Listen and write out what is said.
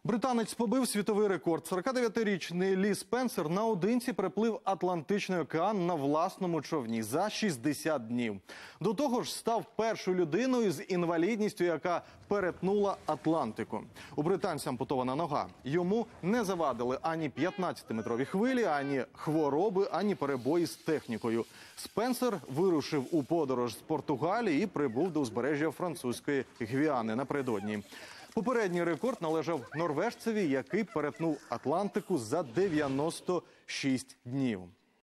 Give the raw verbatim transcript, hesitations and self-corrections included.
Британець побив світовий рекорд. сорокадев'ятирічний Лі Спенсер наодинці переплив Атлантичний океан на власному човні за шістдесят днів. До того ж, став першою людиною з інвалідністю, яка перетнула Атлантику. У британця ампутована нога. Йому не завадили ані п'ятнадцятиметрові хвилі, ані хвороби, ані перебої з технікою. Спенсер вирушив у подорож з Португалії і прибув до узбережжя французької Гвіани напередодні. Попередній рекорд належав норвежцеві, який перетнув Атлантику за дев'яносто шість днів.